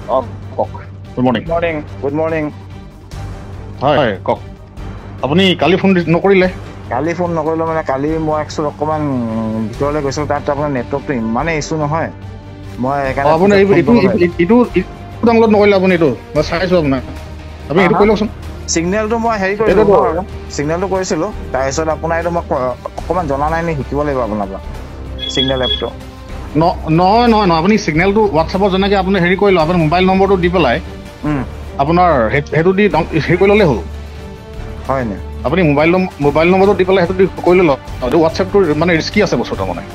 কওক good morning good morning হয় কওক আপুনি কালি ফোন নকৰিলে কালি ফোন নকৰিলোঁ মানে কালি মই একচুৱেলি অকণমান ভিতৰলৈ গৈছিলোঁ তাত আপোনাৰ নেটৱৰ্কটো ইমানেই ইছ্যু নহয় মই আপুনি এইটো ডাউনলোড নকৰিলে আপুনি এইটো মই চাইছোঁ আপোনাৰ আপুনি এইটো কৰি লওকচোন চিগনেলটো মই হেৰি কৰিলোঁ চিগনেলটো কৰিছিলোঁ তাৰপিছত আপোনাৰ এইটো মই অকণমান জনা নাই নে শিকিব লাগিব আপোনাৰ পৰা চিগনেল এপটো নহয় আপুনি চিগনেলটো হোৱাটছএপত যেনেকৈ আপুনি হেৰি কৰিলোঁ আপোনাৰ মোবাইল নম্বৰটো দি পেলাই আপোনাৰ সেইটো দি হেৰি কৰি ল'লেই হ'ল হয়নে আপুনি মোবাইল নম্বৰটো দি পেলাই সেইটো দি কৰি ল'লক এইটো হোৱাটছএপটো মানে ৰিস্কি আছে বস্তুটো মানে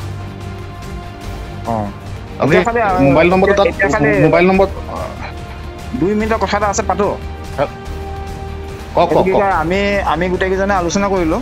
আপুনি মোবাইল নম্বৰটো তাত মোবাইল নম্বৰ 2 মিনিটৰ কথা এটা আছে পাতো কওক আমি গোটেইকেইজনে আলোচনা কৰিলোঁ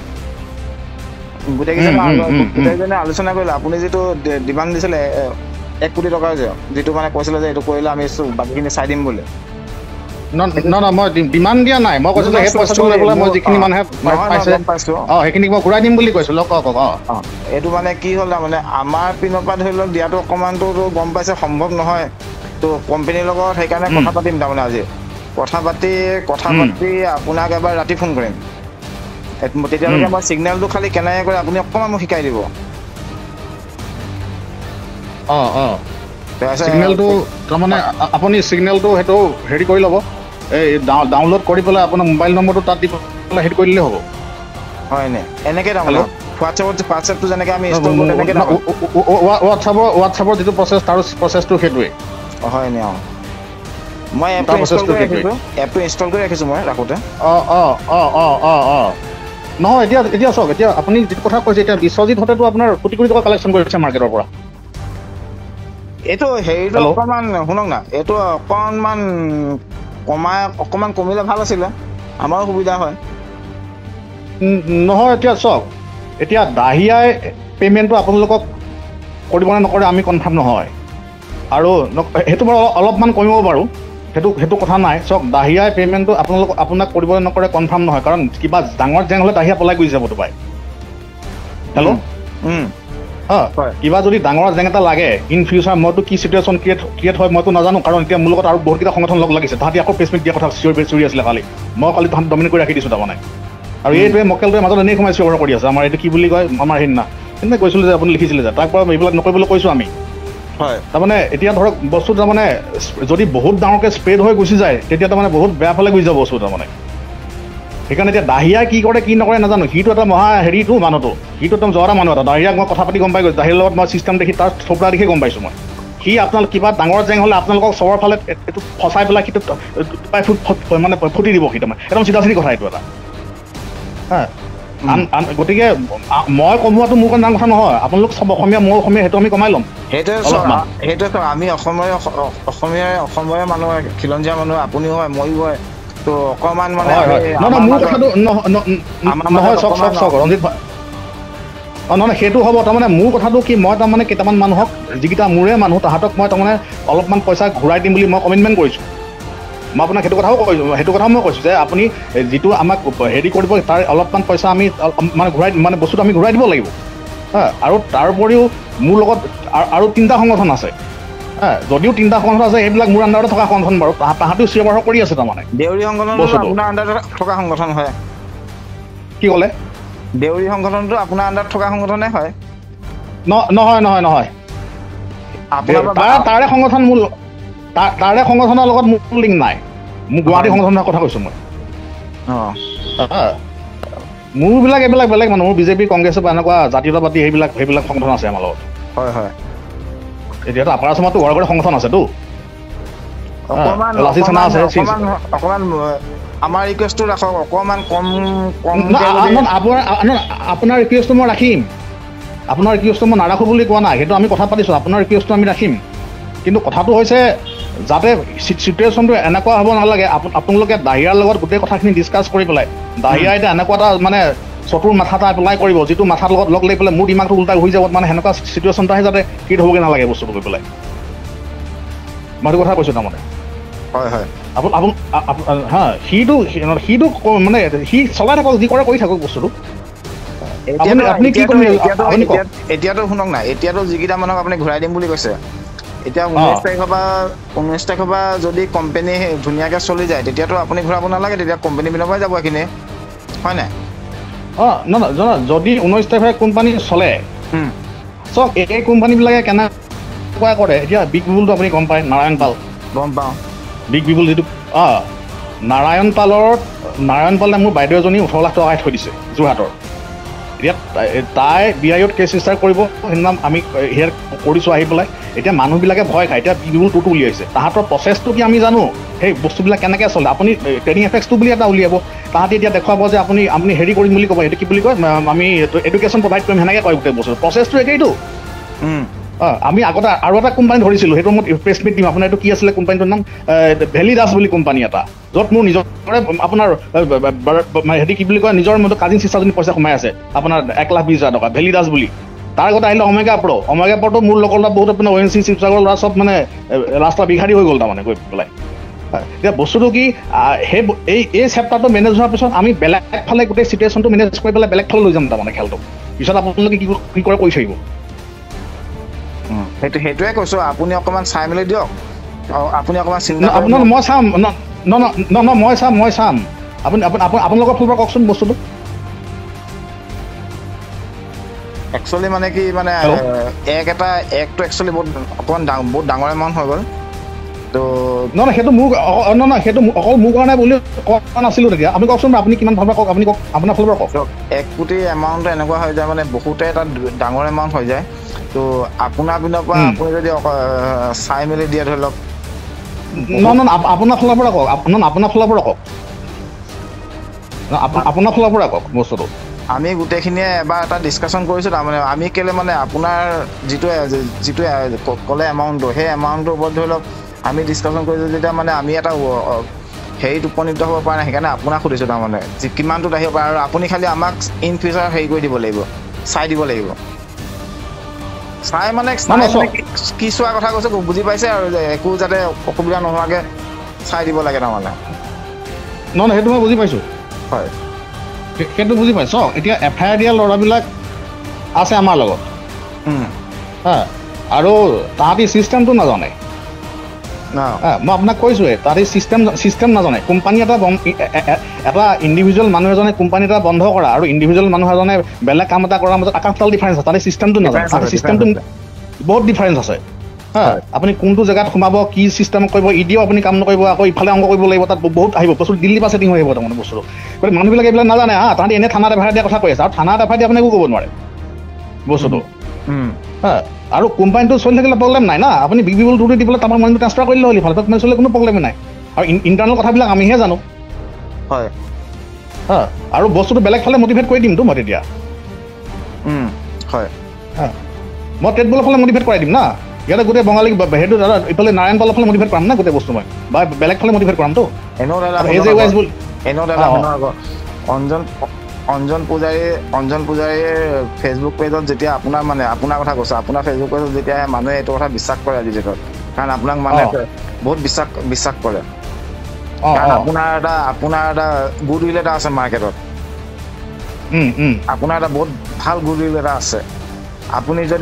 গোটেইকেইজনে আলোচনা কৰিলোঁ আপুনি যিটো ডিমাণ্ড দিছিলে 1 কোটি টকাৰ যিটো মানে কৈছিলে যে এইটো কৰিলে আমি বাকীখিনি চাই দিম বুলি মই ডিমাণ্ড দিয়া নাই মই কৈছোঁ যে সেই পইচাটো লৈ পেলাই মই যিখিনি মানুহে পাইছে সেইখিনিক মই ঘূৰাই দিম বুলি কৈছোঁ কওক এইটো মানে কি হ'ল তাৰমানে আমাৰ পিনৰ পৰা ধৰি লওক দিয়াটো অকণমানতো গম পাইছে সম্ভৱ নহয় তো কোম্পানীৰ লগত সেইকাৰণে কথা পাতিম তাৰমানে আজি কথা পাতি আপোনাক এবাৰ ৰাতি ফোন কৰিম তেতিয়ালৈকে মই চিগনেলটো খালি কেনেকৈ কৰে আপুনি অকণমান মোক শিকাই দিব চিগনেলটো তাৰমানে আপুনি চিগনেলটো সেইটো হেৰি কৰি ল'ব এই ডাউনলোড কৰি পেলাই আপোনাৰ মোবাইল নম্বৰটো তাত দি পেলাই হেৰি কৰি দিলেই হ'ব হয়নে এনেকৈ তাৰমানে হোৱাটছএপটো যেনেকৈ আমি হোৱাটছএপৰ যিটো প্ৰচেছ তাৰ প্ৰচেছটো সেইটোৱে হয়নে মই এপটো ইনষ্টল কৰি ৰাখিছোঁ মই ৰাখোঁতে নহয় এতিয়া চাওক এতিয়া আপুনি যিটো কথা কৈছে এতিয়া বিশ্বজিৎহঁতেতো আপোনাৰ কোটি কোটি টকা কালেকশ্যন কৰিছে মাৰ্কেটৰ পৰা এইটো হেৰিটো অকণমান শুনক না এইটো অকণমান কমিলে ভাল আছিলে আমাৰো সুবিধা হয় নহয় এতিয়া চাওক এতিয়া দাহিয়াই পে'মেণ্টটো আপোনালোকক কৰিব নে নকৰে আমি কনফাৰ্ম নহয় আৰু সেইটো বাৰু অলপমান কমিব বাৰু সেইটো কথা নাই চাওক দাহিয়াই পে'মেণ্টটো আপোনাক কৰিব নে নকৰে কনফাৰ্ম নহয় কাৰণ কিবা ডাঙৰ জেং হ'লে দাহিয়া পলাই গুচি যাবতো পাই হেল্ল' কিবা যদি ডাঙৰ জেং এটা লাগে ইন ফিউচাৰ মইতো কি চিটুৱেশ্যন ক্ৰিয়েট হয় মইতো নাজানো কাৰণ এতিয়া মোৰ লগত আৰু বহুতকেইটা সংগঠন লগ লাগিছে তাহাঁতি আকৌ প্ৰেছ মিট দিয়া কথা চিঞৰি আছিলে কালি মই কালি তাহাঁত ডমিনেট কৰি ৰাখি দিছোঁ তাৰমানে আৰু এইটোৱে মক্কেলটোৱে মাজত এনেই সোমাই চিঞৰ কৰি আছে আমাৰ এইটো কি বুলি কয় আমাৰ সেইদিনা সেইদিনা কৈছিলোঁ যে আপুনি লিখিছিলে যে তাৰ পৰা এইবিলাক নকৰিবলৈ কৈছোঁ আমি হয় তাৰমানে এতিয়া ধৰক বস্তু তাৰমানে যদি বহুত ডাঙৰকৈ স্প্ৰেড হৈ গুচি যায় তেতিয়া তাৰমানে বহুত বেয়া ফালে গুচি যাব বস্তু তাৰমানে সেইকাৰণে এতিয়া দাহিয়াই কি কৰে কি নকৰে নাজানো সিটো এটা মহা হেৰিটো মানুহটো সিটো একদম জৰা মানুহ এটা দাহিয়াক মই কথা পাতি গম পাই গৈছোঁ দাহিয়াৰ লগত মই চিষ্টেম দেখি তাৰ থপৰা দেখি গম পাইছোঁ মই সি আপোনালোক কিবা ডাঙৰ জেং হ'লে আপোনালোকক চবৰ ফালে এইটো ফচাই পেলাই সিটো মানে ফুটি দিব সি তাৰমানে একদম চিধা চিধি কথা এইটো এটা গতিকে মই কমোৱাটো মোৰ কাৰণে ডাঙৰ কথা নহয় আপোনালোক চব অসমীয়া মোৰ অসমীয়া সেইটো আমি কমাই ল'ম সেইটোৱে আমি অসমীয়া মানুহ খিলঞ্জীয়া মানুহ আপুনিও হয় ময়ো হয় তো অকণমান মানে মোৰ কথাটো নহয় চক ৰঞ্জিত নহয় সেইটো হ'ব তাৰমানে মোৰ কথাটো কি মই তাৰমানে কেইটামান মানুহক যিকেইটা মোৰে মানুহ তাহাঁতক মই তাৰমানে অলপমান পইচা ঘূৰাই দিম বুলি মই কমিটমেণ্ট কৰিছোঁ মই আপোনাক সেইটো কথাও কৈছোঁ সেইটো কথাও মই কৈছোঁ যে আপুনি যিটো আমাক হেৰি কৰিব তাৰ অলপমান পইচা আমি মানে বস্তুটো আমি ঘূৰাই দিব লাগিব আৰু তাৰ উপৰিও মোৰ লগত আৰু 3টা সংগঠন আছে যদিও 3টা সংগঠন আছে সেইবিলাক মোৰ আণ্ডাৰত থকা সংগঠন বাৰু তাহাঁতেও চিঞৰ বাখৰ কৰি আছে তাৰমানে দেউৰী সংগঠন আপোনাৰ আণ্ডাৰত থকা সংগঠন হয় কি ক'লে দেউৰী সংগঠনটো আপোনাৰ আণ্ডাৰত থকা সংগঠনে হয় নহয় তাৰে সংগঠন মোৰ তাৰে সংগঠনৰ লগত মোৰ লিংক নাই মোৰ গুৱাহাটী সংগঠনৰ কথা কৈছোঁ মই মোৰবিলাক এইবিলাক বেলেগ মানুহ মোৰ বিজেপি কংগ্ৰেছ বা এনেকুৱা জাতীয়তাবাদী সেইবিলাক সংগঠন আছে আমাৰ লগত হয় এতিয়াতো আপাৰ আছামতো ৱাৰগড় সংগঠন আছেতো অকণমান আমাৰ ৰিকুৱেষ্টটো ৰাখক অকণমান কম আপোনাৰ ৰিকুৱেষ্টটো মই ৰাখিম আপোনাৰ ৰিকুৱেষ্টটো মই নাৰাখোঁ বুলি কোৱা নাই সেইটো আমি কথা পাতিছোঁ আপোনাৰ ৰিকুৱেষ্টটো আমি ৰাখিম কিন্তু কথাটো হৈছে যাতে চিটুৱেশ্যনটো এনেকুৱা হ'ব নালাগে আপোনালোকে দাহিয়াৰ লগত গোটেই কথাখিনি ডিছকাছ কৰি পেলাই দাহিয়া এতিয়া এনেকুৱা এটা মানে চতুৰ মাথা এটা এপ্লাই কৰিব যিটো মাথাৰ লগত লগ লাগি পেলাই মোৰ দিমাগটো উল্টা হৈ যাব মানে সেনেকুৱা চিটুৱেশ্যন এটাহে যাতে ক্ৰিয়েট হ'বগৈ নালাগে বস্তুটো কৰি পেলাই মই সেইটো কথা কৈছোঁ তাৰমানে সিটো মানে সি চলাই থাকক যি কৰে কৰি থাকক বস্তুটো এতিয়াতো শুনক না এতিয়াতো যিকেইটা মানুহক আপুনি ঘূৰাই দিম বুলি কৈছে এতিয়া 19 তাৰিখৰ পৰা যদি কোম্পানী ধুনীয়াকৈ চলি যায় তেতিয়াতো আপুনি ঘূৰাব নালাগে, তেতিয়া কোম্পানী পিনৰ পৰাই যাব এইখিনি, হয় নাই? যদি 19 তাৰিখে কোম্পানী চলে চক এই কোম্পানীবিলাকে কেনেকুৱা কৰে। এতিয়া বিগ বিবুলটো আপুনি গম পায়, নাৰায়ণ পাল গম পাওঁ। বিগ বিবুল যিটো নাৰায়ণ পালে মোৰ বাইদেউ এজনী 18 লাখ টকা থৈ দিছে যোৰহাটৰ। এতিয়া তাই BIOত কেছ ৰেজিষ্টাৰ কৰিব, সেইদিনা আমি হেয়াৰ কৰিছোঁ আহি পেলাই। এতিয়া মানুহবিলাকে ভয় খায়, এতিয়া বিগ বিবুল 2টো উলিয়াইছে। তাহাঁতৰ প্ৰচেছটো কি আমি জানো, সেই বস্তুবিলাক কেনেকৈ চলে। আপুনি ট্ৰেডিং এফেক্সটো বুলি এটা উলিয়াব, তাহাঁতি এতিয়া দেখুৱাব যে আপুনি হেৰি কৰিম বুলি ক'ব, সেইটো কি বুলি কয়, আমি এডুকেশ্যন প্ৰভাইড কৰিম, সেনেকৈ কয় গোটেই বস্তু। প্ৰচেছটো একেইটো। আমি আগতে আৰু এটা কোম্পানী ধৰিছিলোঁ, সেইটো মই প্ৰেছ মিট দিম। আপোনাৰ এইটো কি আছিলে কোম্পানীটোৰ নাম, ভেলি দাস বুলি কোম্পানী এটা, য'ত মোৰ নিজৰে আপোনাৰ হেৰি কি বুলি কয়, নিজৰ মতে কাজিন চিষ্টাৰজনী পইচা সোমাই আছে আপোনাৰ 1,20,000 টকা, ভেলি দাস বুলি। তাৰ আগতে আহিলে অমেগা প্ৰ'টো মোৰ লগৰ বহুত আপোনাৰ ONC শিৱসাগৰ ল'ৰা চব মানে ৰাস্তা বিঘাৰী হৈ গ'ল তাৰমানে গৈ পেলাই। এতিয়া বস্তুটো কি, এই চেপ্টাৰটো মেনেজ হোৱাৰ পিছত আমি বেলেগ ফালে গোটেই চিটুৱেশ্যনটো মেনেজ কৰি পেলাই বেলেগ ফালে লৈ যাম তাৰমানে খেলটো। পিছত আপোনালোকে কি কৰে কৰি থাকিব। সেইটোৱে কৈছোঁ, আপুনি অকণমান চাই মেলি দিয়ক। আপুনি অকণমান চিন্তা মই চাম, মই চাম। আপোনালোকৰ ফালৰ পৰা কওকচোন বস্তুটো। একচুৱেলি মানে কি, মানে একটো একচুৱেলি বহুত ডাঙৰ এমাউণ্ট হৈ গ'ল। তো সেইটো মোৰ সেইটো অকল মোৰ কাৰণে বুলি কোৱা নাছিলোঁ তেতিয়া। আপুনি কওকচোন, আপুনি কিমান ফালৰ পৰা কওক, আপুনি কওক আপোনাৰ ফালৰ পৰা কওক। 1 কোটি এমাউণ্টটো এনেকুৱা হৈ যায়, মানে বহুতে এটা ডাঙৰ এমাউণ্ট হৈ যায়। তো আপোনাৰ পিনৰ পৰা আপুনি যদি চাই মেলি দিয়ে ধৰি লওক। আপোনাৰ ফালৰ পৰা কওক, আপোনাৰ ফালৰ পৰা কওক বস্তুটো। আমি গোটেইখিনিয়ে এবাৰ এটা ডিছকাশ্যন কৰিছোঁ। তাৰমানে আমি কেলৈ মানে আপোনাৰ যিটো ক'লে এমাউণ্টটো, সেই এমাউণ্টটোৰ ওপৰত ধৰি লওক আমি ডিছকাশ্যন কৰিছোঁ। যেতিয়া মানে আমি এটা হেৰিত উপনীত হ'ব পৰা নাই, সেইকাৰণে আপোনাক সুধিছোঁ তাৰমানে কিমানটোত আহিব পাৰে। আৰু আপুনি খালি আমাক ইন ফিউচাৰ হেৰি কৰি দিব লাগিব, চাই দিব লাগিব। চাই মানে কি চোৱাৰ কথা কৈছোঁ বুজি পাইছে, আৰু যে একো যাতে অসুবিধা নোহোৱাকৈ চাই দিব লাগে তাৰমানে। সেইটো মই বুজি পাইছোঁ। হয়, সেইটো বুজি পাইছোঁ। এতিয়া FIR দিয়া ল'ৰাবিলাক আছে আমাৰ লগত, আৰু তাহাঁতি চিষ্টেমটো নাজানে। মই আপোনাক কৈছোঁৱে, তাহাঁতি চিষ্টেম নাজানে। কোম্পানী এটা ইণ্ডিভিজুৱেল মানুহ এজনে কোম্পানী এটা বন্ধ কৰা আৰু ইণ্ডিভিজুৱেল মানুহ এজনে বেলেগ কাম এটা কৰাৰ মাজত আকাশতাল ডিফাৰেঞ্চ আছে। তাহাঁতি চিষ্টেমটো নাজানে। তাহাঁতি চিষ্টেমটো বহুত ডিফাৰেঞ্চ আছে। আপুনি কোনটো জেগাত সোমাব, কি চিষ্টেমত কৰিব, ইডিও আপুনি কাম নকৰিব, আকৌ ইফালে অংক কৰিব লাগিব, তাত বহুত আহিব বস্তু, দিল্লী পৰা ছেটিং হৈ আহিব তাৰমানে বস্তুটো। গতিকে মানুহবিলাকে এইবিলাক নাজানে। তাহাঁতি এনেই থানাত FIR দিয়া কথা কৈ আছে, আৰু থানাত FIR দিয়া আপুনি একো ক'ব নোৱাৰে বস্তুটো। আৰু কোম্পানীটো চলি থাকিলে প্ৰব্লেম নাই না। আপুনি বিগ বিবুল 2টো দি পেলাই তাৰপৰা মানিটো ট্ৰান্সফাৰ কৰিলে হ'ল, ইফালে মানে চলিলে কোনো প্ৰব্লেম নাই। আৰু ইণ্টাৰনেল কথাবিলাক আমিহে জানো। হয়, আৰু বস্তুটো বেলেগ ফালে মটিভেট কৰি দিমতো মই তেতিয়া। হয়, মই টেটবলৰ ফালে মটিভেট কৰাই দিম না। ইয়াতে গোটেই বঙালী সেইটো দাদা ইফালে নাৰায়ণ পালৰ ফালে মটিভেট কৰাম না গোটেই বস্তু মই, বা বেলেগ ফালে মটিভেট কৰামতো। অঞ্জন পূজাৰীৰ ফেচবুক পেজত যেতিয়া আপোনাৰ কথা কৈছোঁ, আপোনাৰ ফেচবুক পেজত যেতিয়া মানুহে এইটো কথা বিশ্বাস কৰে আজিৰ ডেটত, কাৰণ আপোনাক মানুহে বহুত বিশ্বাস কৰে। কাৰণ আপোনাৰ এটা গুড উইল এটা আছে মাৰ্কেটত। আপোনাৰ এটা বহুত ভাল গুড উইল এটা আছে। আপুনি যদি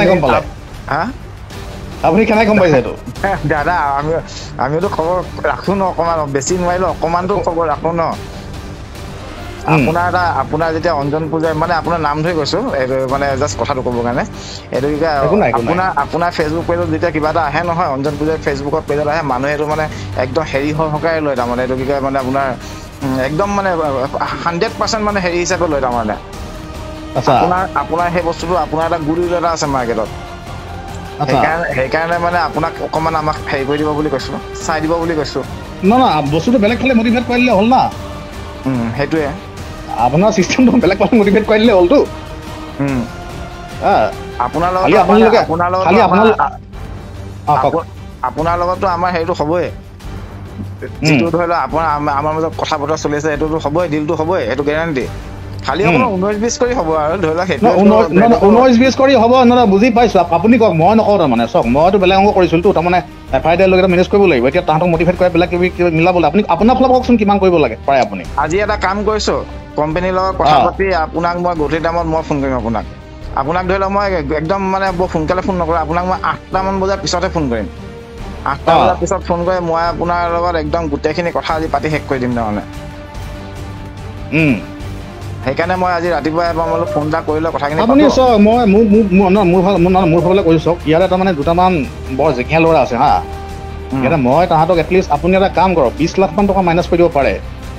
আপুনি কেনেকৈ গম পাইছে এইটো? দাদা আমিতো খবৰ ৰাখোঁ ন, অকণমান বেছি নোৱাৰিলোঁ, অকণমানটো খবৰ ৰাখোঁ ন। আপোনাৰ যেতিয়া অঞ্জন পূজাৰী, মানে আপোনাৰ নাম ধৰি কৈছোঁ, এইটো মানে জাষ্ট কথাটো ক'বৰ কাৰণে, এইটো কি কয়, আপোনাৰ ফেচবুক পেজত যেতিয়া কিবা এটা আহে নহয়, অঞ্জন পূজাৰী ফেচবুকৰ পেজত আহে, মানুহে এইটো মানে একদম হেৰি সহকাৰে লয় তাৰমানে। এইটো কি কয়, মানে আপোনাৰ একদম মানে 100% মানে হেৰি হিচাপে লয় তাৰমানে। আপোনাৰ সেই বস্তুটো, আপোনাৰ এটা গুড উইল এটা আছে মাৰ্কেটত। সেইকাৰণে মানে আপোনাক অকণমান আমাক হেৰি কৰি দিব বুলি কৈছোঁ, চাই দিব বুলি কৈছোঁ। বস্তুটো বেলেগ ফালে মটিভেট কৰি দিলে হ'ল না। সেইটোৱে আপোনাৰ চিষ্টেমটো বেলেগ ফালে মটিভেট কৰি দিলে হ'লতো। আপোনাৰ লগততো আমাৰ হেৰিটো হ'বই, যিটো ধৰি লওক আমাৰ মাজত কথা বতৰা চলি আছে, সেইটোতো হ'বই, ডিলটো হ'বই, সেইটো গেৰাণ্টি। খালি অকণমান 19-20 কৰি হ'ব আৰু ধৰি লওক 19-20 কৰি হ'ব। বুজি পাইছোঁ, আপুনি কওক, মই নকওঁ তাৰমানে। চাওক, মইতো বেলেগ অংক কৰিছিলোতো, তাৰমানে FIR দিয়াৰ লগতে মেনেজ কৰিব লাগিব। এতিয়া তাহাঁতক মটিভেট কৰি বেলেগ কিবা মিলাবলৈ আপুনি আপোনাৰ ফালে কওকচোন, কিমান কৰিব লাগে পাৰে আপুনি। আজি এটা কাম কৰিছোঁ, কোম্পানীৰ লগত কথা পাতি আপোনাক মই গধূলি টাইমত মই ফোন কৰিম আপোনাক। আপোনাক ধৰি লওক মই একদম মানে বৰ সোনকালে ফোন নকৰোঁ আপোনাক মই 8টামান বজাৰ পিছতহে ফোন কৰিম 8টা বজাৰ পিছত ফোন কৰি মই আপোনাৰ লগত একদম গোটেইখিনি কথা আজি পাতি শেষ কৰি দিম তাৰমানে সেইকাৰণে মই আজি ৰাতিপুৱাই বোলো ফোন এটা কৰিলে কথাখিনি আপুনি চাওক মই মোৰ ফালে কৈছোঁ চাওক ইয়াত তাৰমানে দুটামান বৰ জেকীয়া ল'ৰা আছে হা ইয়াতে মই তাহাঁতক এটলিষ্ট আপুনি এটা কাম কৰক 20 লাখ মান টকা মাইনাছ কৰি দিব পাৰে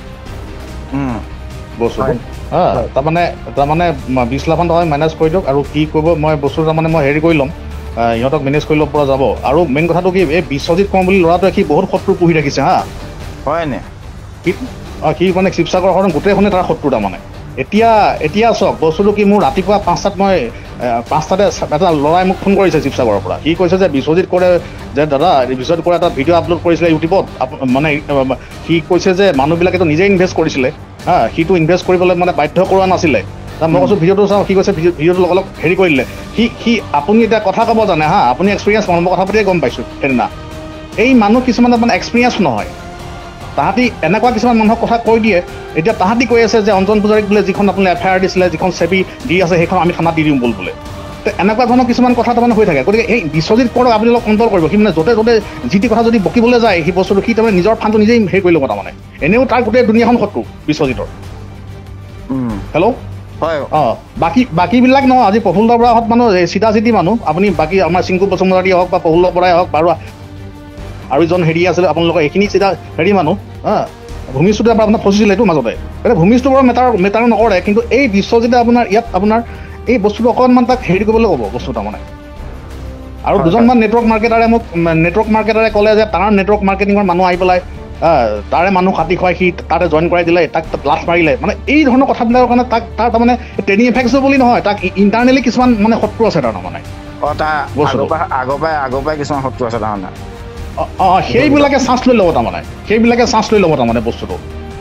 বস্তুটো তাৰমানে 20 লাখ মান টকা মাইনাছ কৰি দিয়ক আৰু কি কৰিব মই বস্তু তাৰমানে মই হেৰি কৰি ল'ম ইহঁতক মেনেজ কৰি ল'ব পৰা যাব আৰু মেইন কথাটো কি এই বিশ্বজিৎ কওঁ বুলি ল'ৰাটোৱে সি বহুত শত্ৰু পুহি ৰাখিছে হা হয়নে সি মানে শিৱসাগৰখন গোটেইখনে তাৰ শত্ৰু তাৰমানে এতিয়া চাওক বস্তুটো কি মোৰ ৰাতিপুৱা 5টাত মই 5টাতে এটা ল'ৰাই মোক ফোন কৰিছে শিৱসাগৰৰ পৰা সি কৈছে যে বিশ্বজিৎ কৰে যে দাদা বিশ্বজিৎ কৰে এটা ভিডিঅ' আপলোড কৰিছিলে ইউটিউবত মানে সি কৈছে যে মানুহবিলাকেতো নিজে ইনভেষ্ট কৰিছিলে হা সিটো ইনভেষ্ট কৰিবলৈ মানে বাধ্য কৰোৱা নাছিলে মই কৈছোঁ ভিডিঅ'টো চাওঁ সি কৈছে ভিডিঅ'টো অলপ হেৰি কৰি দিলে সি আপুনি এতিয়া কথা ক'ব জানে হা আপুনি এক্সপিৰিয়েঞ্চ মানুহ মই কথা পাতিয়ে গম পাইছোঁ সেইদিনা এই মানুহ কিছুমানে মানে এক্সপিৰিয়েঞ্চ নহয় তাহাঁতি এনেকুৱা কিছুমান মানুহক কথা কৈ দিয়ে এতিয়া তাহাঁতি কৈ আছে যে অঞ্জন পূজাৰীক বোলে যিখন আপুনি FIR দিছিলে যিখন চেবি দি আছে সেইখন আমি থানাত দি দিম বোলে তো এনেকুৱা ধৰণৰ কিছুমান কথা তাৰমানে হৈ থাকে গতিকে এই বিশ্বজিৎ কৰক আপুনি অলপ কণ্ট্ৰল কৰিব সি মানে য'তে যি টি কথা যদি বকিবলৈ যায় সেই বস্তুটো সি তাৰমানে নিজৰ ফাণ্ডটো নিজেই হেৰি কৰি ল'ব তাৰমানে এনেও তাৰ গোটেই দুনীয়াখন শত্ৰু বিশ্বজিতৰ হেল্ল' হয় বাকীবিলাক নহয় আজি প্ৰফুল্ল বৰাহঁত মানুহ চিধা চিধি মানুহ আপুনি বাকী আমাৰ চিংকু বসুমতাৰী হওক বা প্ৰফুল্ল বৰাই হওক বাৰু আৰু এজন হেৰি আছিলে আপোনালোকৰ এইখিনি চিধা হেৰি মানুহ ভূমিষ্ঠতে আপোনাৰ ফচিছিলে এইটো মাজতে এতিয়া ভূমিষ্ঠটো বাৰু মেটাৰ নকৰে কিন্তু এই বিশ্বজিতে আপোনাৰ ইয়াত আপোনাৰ এই বস্তুটো অকণমান তাক হেৰি কৰিবলৈ ক'ব বস্তু তাৰমানে আৰু দুজনমান নেটৱৰ্ক মাৰ্কেটাৰে ক'লে যে তাৰ নেটৱৰ্ক মাৰ্কেটিঙৰ মানুহ আহি পেলাই তাৰে মানুহ কাটি খুৱাই সি তাতে জইন কৰাই দিলে তাক লাট মাৰিলে মানে এই ধৰণৰ কথাবিলাকৰ কাৰণে তাৰ তাৰমানে ট্ৰেইনিং এফেক্টছ বুলি নহয় তাক ইণ্টাৰনেলি কিছুমান মানে শত্ৰু আছে তাৰমানে আগৰ পৰাই কিছুমান শত্ৰু আছে তাৰমানে সেইবিলাকে চান্স লৈ ল'ব তাৰমানে বস্তুটো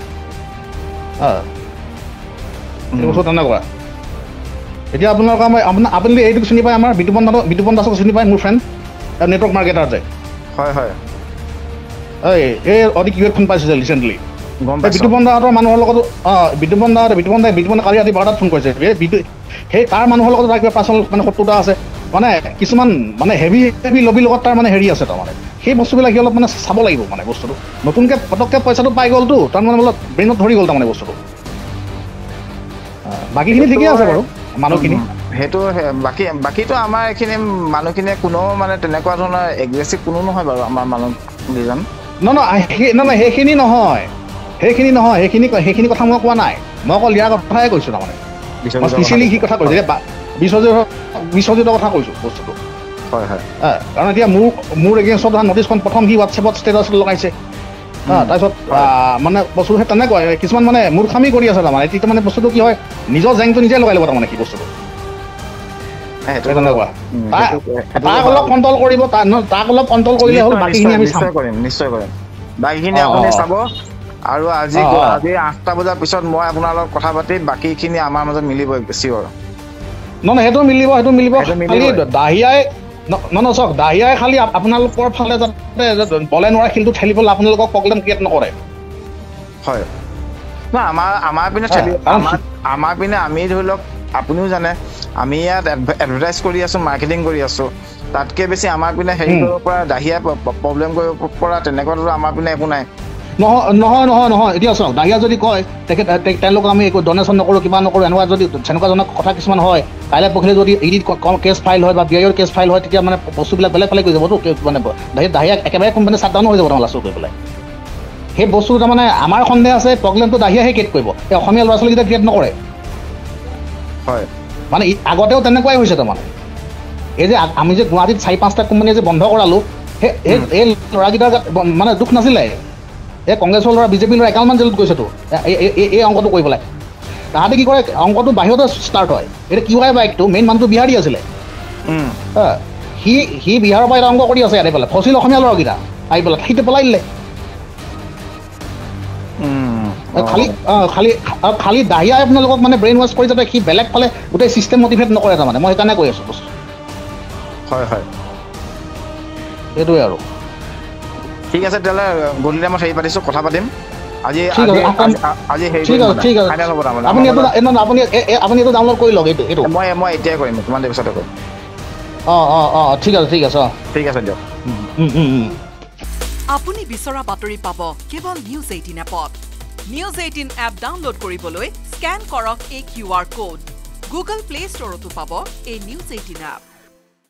তেনেকুৱা এতিয়া আপোনালোকৰ আপুনি এইটোক চিনি পায় আমাৰ বিতুপন দাসক চিনি পায় মোৰ ফ্ৰেণ্ড নেটৱৰ্ক মাৰ্কেটাৰ যে হয় এই অতি কিউখন পাইছে যে ৰিচেণ্টলি বিতুপন দাহঁতৰ মানুহৰ লগতো বিতুপন কালি ৰাতি 12টাত ফোন কৰিছে সেই তাৰ মানুহৰ লগতো তাৰ কিবা পাৰ্চনেল মানে শত্ৰুতা আছে মানে কিছুমান মানে হেভি লবিৰ লগত তাৰ মানে হেৰি আছে তাৰমানে সেই বস্তুবিলাক সি অলপ মানে চাব লাগিব মানে বস্তুটো নতুনকৈ পটককৈ পইচাটো পাই গ'লতো তাৰমানে অলপ ব্ৰেইনত ধৰি গ'ল তাৰমানে বস্তুটো বাকীখিনি ঠিকে আছে বাৰু মানুহখিনি সেইটো বাকীটো আমাৰ এইখিনি মানুহখিনিয়ে কোনো মানে তেনেকুৱা ধৰণৰ এগ্ৰেছিভ কোনো নহয় বাৰু আমাৰ মানুহকেইজন নহয় সেইখিনি কথা মই কোৱা নাই মই অকল ইয়াৰ কথাই কৈছোঁ তাৰমানে স্পেচিয়েলি সি কথা কৈছোঁ বিশ্বজিতৰ কথা কৈছোঁ বস্তুটো হয় কাৰণ এতিয়া মোৰ এগেইনষ্টত নটিছখন প্ৰথম সি হোৱাটছএপত ষ্টেটাছ লগাইছে তাৰপিছত মানে বস্তুটো সেই তেনেকুৱা কিছুমান মানে মূৰ্খামি কৰি আছে তাৰমানে এতিয়া মানে বস্তুটো কি হয় নিজৰ জেংটো নিজে লগাই ল'ব তাৰমানে কি বস্তুটো তেনেকুৱা তাক অলপ কণ্ট্ৰল কৰিব তাক অলপ কণ্ট্ৰল কৰিলে হ'ল বাকীখিনি আমি নিশ্চয় কৰিম বাকীখিনি আপুনি চাব আৰু আজি 8টা বজাৰ পিছত মই আপোনাৰ লগত কথা পাতি বাকীখিনি আমাৰ মাজত মিলিব চিয়ৰ নহয় সেইটো মিলিব খালি দাহিয়াই চাওক দাহিয়াই খালি আপোনালোকৰ ফালে যাতে বলে নোৱাৰা শিলটো ঠেলিবলৈ আপোনালোকক প্ৰব্লেম ক্ৰিয়েট নকৰে হয় আমাৰ পিনে আমি ধৰি লওক আপুনিও জানে আমি ইয়াত এডভাৰটাইজ কৰি আছোঁ মাৰ্কেটিং কৰি আছোঁ তাতকৈ বেছি আমাৰ পিনে হেৰি কৰিব পৰা দাহিয়া প্ৰব্লেম কৰিব পৰা তেনেকুৱাটো আমাৰ পিনে একো নাই নহয় এতিয়া চাওক দাহিয়া যদি কয় তেওঁলোকক আমি একো ডনেশ্যন নকৰোঁ কিবা নকৰোঁ এনেকুৱা যদি তেনেকুৱাজনক কথা কিছুমান হয় কাইলৈ পৰহিলে যদি ইডিত কেছ ফাইল হয় বা BIৰ কেছ ফাইল হয় তেতিয়া মানে বস্তুবিলাক বেলেগ কৰি যাবতো মানে দাহিয়া একেবাৰে কোম্পানী শ্বাটডাউনো হৈ যাব তাৰমানে লাষ্টত গৈ পেলাই সেই বস্তুটো তাৰমানে আমাৰ সন্দেহ আছে প্ৰব্লেমটো দাহিয়াহে ক্ৰিয়েট কৰিব এই অসমীয়া ল'ৰা ছোৱালীকেইটা ক্ৰিয়েট নকৰে হয় মানে আগতেও তেনেকুৱাই হৈছে তাৰমানে এই যে আমি যে গুৱাহাটীত 4-5টা কোম্পানী যে বন্ধ কৰালোঁ এই ল'ৰাকেইটাৰ মানে দুখ নাছিলে এই কংগ্ৰেছৰ ল'ৰা বিজেপিৰ ল'ৰা একালমান জেলত গৈছেতো এই অংকটো কৰি পেলাই তাহাঁতে কি কৰে অংকটো বাহিৰতে ষ্টাৰ্ট হয় এতিয়া কি হয় বাইকটো মেইন মানুহটো বিহাৰী আছিলে সি বিহাৰৰ পৰা এটা অংক কৰি আছে ইয়াত পেলাই ফচিল অসমীয়া ল'ৰাকেইটা আহি পেলাই সিটো পেলাই দিলে খালি দাহিয়াই আপোনালোকক মানে ব্ৰেইন ৱাছ কৰি যাতে সি বেলেগ ফালে গোটেই ছিষ্টেম মটিভেট নকৰে তাৰমানে মই সেইকাৰণে কৈ আছোঁ বস্তু হয় সেইটোৱে আৰু ঠিক আছে তেতিয়াহ'লে গধূলি টাইমত হেৰি পাতিছোঁ কথা পাতিম আজি ঠিক আছে ঠিক আছে ঠিক আছে ফাইনেল হ'ব তাৰমানে আপুনি এইটো ডাউনলোড কৰি লওক এইটো মই এতিয়াই কৰিম কিমান দেৰি পিছতে কৰিম ঠিক আছে ঠিক আছে ঠিক আছে দিয়ক আপুনি বিচৰা বাতৰি পাব কেৱল নিউজ 18 এপত নিউজ 18 এপ ডাউনলোড কৰিবলৈ স্ক্যান কৰক এই QR কোড গুগল প্লে ষ্টৰতো পাব এই নিউজ 18 এপ